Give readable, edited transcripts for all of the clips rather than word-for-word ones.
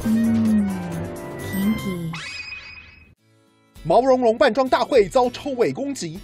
甜甜。 毛茸茸扮装大会遭臭味攻击，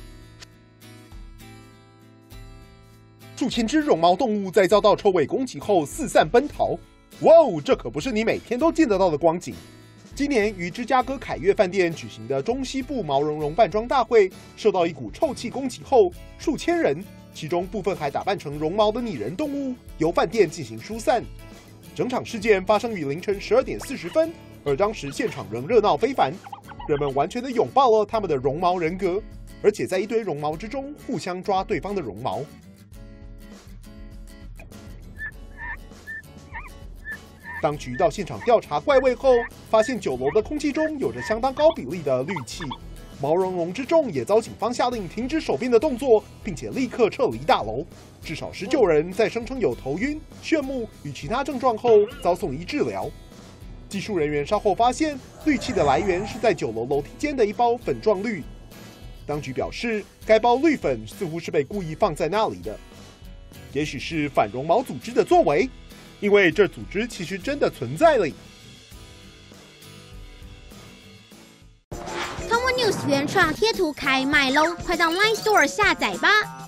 数千只绒毛动物在遭到臭味攻击后四散奔逃。哇哦，这可不是你每天都见得到的光景。今年于芝加哥凯悦饭店举行的中西部毛茸茸扮装大会，受到一股臭气攻击后，数千人，其中部分还打扮成绒毛的拟人动物，由饭店进行疏散。整场事件发生于凌晨12点40分，而当时现场仍热闹非凡，人们完全的拥抱了他们的绒毛人格，而且在一堆绒毛之中互相抓对方的绒毛。当局到现场调查怪味后，发现9楼的空气中有着相当高比例的氯气。毛茸茸之众也遭警方下令停止手边的动作，并且立刻撤离大楼。至少19人在声称有头晕、眩目与其他症状后遭送医治疗。技术人员稍后发现，氯气的来源是在9楼楼梯间的一包粉状氯。当局表示，该包氯粉似乎是被故意放在那里的，也许是反绒毛组织的作为。因为这组织其实真的存在了。 Tomo News 原创贴图开卖喽，快到 Line Store 下载吧！